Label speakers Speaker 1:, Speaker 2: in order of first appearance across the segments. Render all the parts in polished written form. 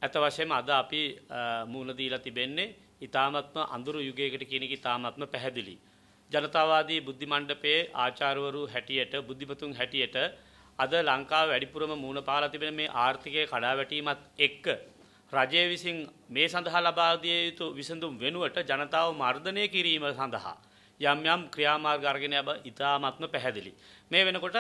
Speaker 1: අත වශයෙන්ම අද අපි මූණ දීලා තිබෙන්නේ ඊ타මත්ම අඳුරු යුගයකට කියන එක ඊ타මත්ම පැහැදිලි. ජනතාවාදී බුද්ධි මණ්ඩපයේ ආචාර්යවරු හැටියට බුද්ධිමතුන් හැටියට අද ලංකාව වැඩිපුරම මූණ පාලා තිබෙන මේ ආර්ථිකයේ කඩාවැටීමත් එක්ක රජය විසින් මේ සඳහා ලබා දිය යුතු විසඳුම් වෙනුවට ජනතාව මර්ධනය කිරීම සඳහා යම් යම් ක්‍රියාමාර්ග අරගෙන යබ ඉතාමත්ම පැහැදිලි. මේ වෙනකොට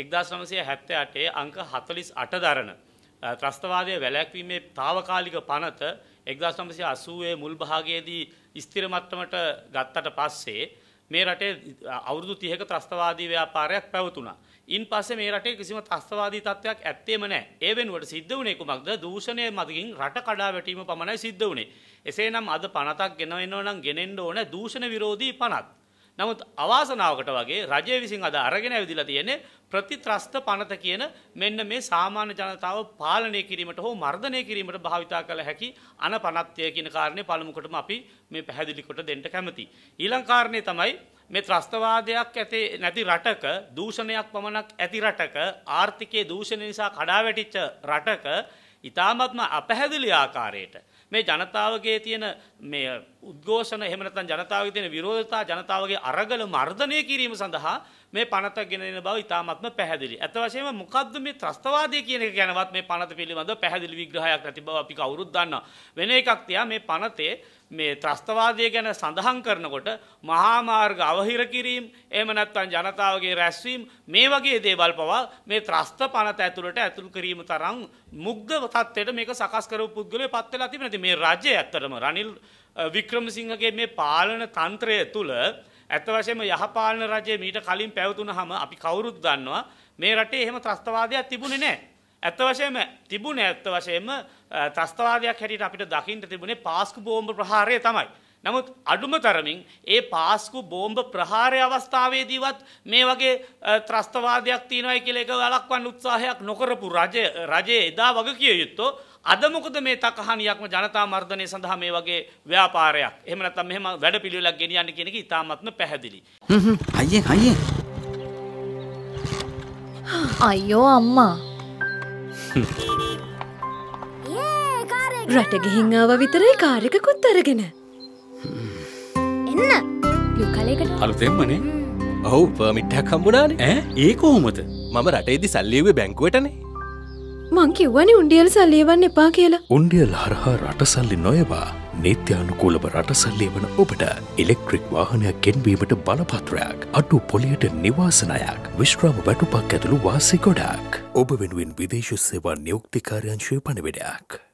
Speaker 1: 1978 අංක 48 දරන ත්‍රස්තවාදයේ වැළැක්වීමේ తాවකාලික පනත 1980 මුල් භාගයේදී ස්ථිර මට්ටමට ගත්තට පස්සේ මේ රටේ අවුරුදු 30ක ත්‍රස්තවාදී ව්‍යාපාරයක් පැවතුණා. ඉන් පස්සේ මේ රටේ කිසිම ත්‍රස්තවාදී තත්ත්වයක් ඇත්තේම නැහැ. ඒ වෙනුවට සිද්ධ වුණේ කුමක්ද? දූෂණය මතින් රට කඩා වැටීම පමණයි සිද්ධ වුණේ. එසේනම් අද පනතක් ගෙනවෙන්න නම් ගෙනෙන්න ඕන දූෂණ විරෝධී පනත්. නමුත් අවාසනාවකට වගේ රජය විසින් අද අරගෙන ඇවිදලා තියෙන්නේ ප්‍රතිත්‍රස්ත පනත කියන මෙන්න මේ සාමාන්‍ය ජනතාව පාලනය කිරීමට හෝ මර්ධනය කිරීමට භාවිතා කළ හැකි අනපනත්ය කියන කාරණේ පළමු කොටම අපි මේ පැහැදිලි කොට දෙන්න කැමතියි. ඊළඟ කාරණේ තමයි මේ ත්‍රස්තවාදයක් නැති රටක දූෂණයක් පමණක් ඇති රටක ආර්ථිකයේ දූෂණය නිසා කඩාවැටිච්ච රටක ඊ타මත්ම අපැහැදිලි ආකාරයට මේ ජනතාවගේ තියෙන මේ උද්ඝෝෂණ එහෙම නැත්නම් ජනතාවගේ තියෙන විරෝධතා ජනතාවගේ අරගල මර්ධනය කිරීම සඳහා මේ පනත ගෙනෙන බව ඊ타මත්ම පැහැදිලි. අත වශයෙන්ම මොකද්ද මේ ත්‍රස්තවාදය කියන එක ගැනවත් මේ පනත පිළිබඳව පැහැදිලි විග්‍රහයක් නැති බව අපි කවුරුත් දන්නවා. වෙන එකක් තියා මේ පනතේ මේ ත්‍රස්තවාදය ගැන සඳහන් කරනකොට මහා මාර්ග අවහිර කිරීම එහෙම නැත්නම් ජනතාවගේ රැස්වීම මේ වගේ දේවල් පවා මේ ත්‍රස්ත පනත ඇතුළට ඇතුළු කිරීම තරම් මුග්ධ තත්ත්වයට මේක සකස් කරපු පුද්ගලයෝ පත් වෙලා තිබෙනවා. මේ රජය ඇත්තටම රනිල් වික්‍රමසිංහගේ මේ පාලන තන්ත්‍රය තුළ ඇත්ත වශයෙන්ම යහපාලන රජය මීට කලින් පැවතුනහම අපි කවුරුත් දන්නවා මේ රටේ එහෙම ත්‍රස්තවාදයක් තිබුණේ නැහැ. ඇත්ත වශයෙන්ම තිබුණේ ඇත්ත වශයෙන්ම ත්‍රස්තවාදයක් හැටියට අපිට දකින්න තිබුණේ පාස්කු බෝම්බ ප්‍රහාරය තමයි. නමුත් අඩුම තරමින් ඒ පාස්කු බෝම්බ ප්‍රහාරය අවස්ථාවේදීවත් මේ වගේ ත්‍රස්තවාදයක් තියෙනවායි කියලා එක වළක්වන්න උත්සාහයක් නොකරපු රජයේ එදා වගකිය යුත්තෝ අද මොකද මේ තකහණියක්ම ජනතා මර්ධනය සඳහා මේ වගේ ව්‍යාපාරයක් එහෙම නැත්නම් මෙහෙම වැඩපිළිවෙලක් ගෙනියන්න කියන එක ඉතාමත්ම පැහැදිලි.
Speaker 2: අයියෝ අම්මා රට ගිහින් ආව විතරයි කාර් එකකුත් අරගෙන. එන්න. ලුකලයකට.
Speaker 3: අලුතෙන්මනේ. ඔව් පර්මිට් එකක් හම්බුණානේ. ඈ ඒ කොහොමද? මම රටේදී සල්ලි එව්වේ බැංකුවටනේ.
Speaker 2: මං කිව්වනේ උණ්ඩියල් සල්ලි එවන්න එපා කියලා.
Speaker 4: උණ්ඩියල් හරහා රට සල්ලි නොයවා නීත්‍යානුකූලව රට සල්ලි එවන ඔබට ඉලෙක්ට්‍රික් වාහනයක් ගෙන්වීමට බලපත්‍රයක්, අඩු පොලියට නිවාසනයක්, විශ්‍රාම වැටුපක් ඇතුළු වාසි ගොඩක්. ඔබ වෙනුවෙන් විදේශ සේවා නියුක්ති කාර්යාංශයේ පණිවිඩයක්.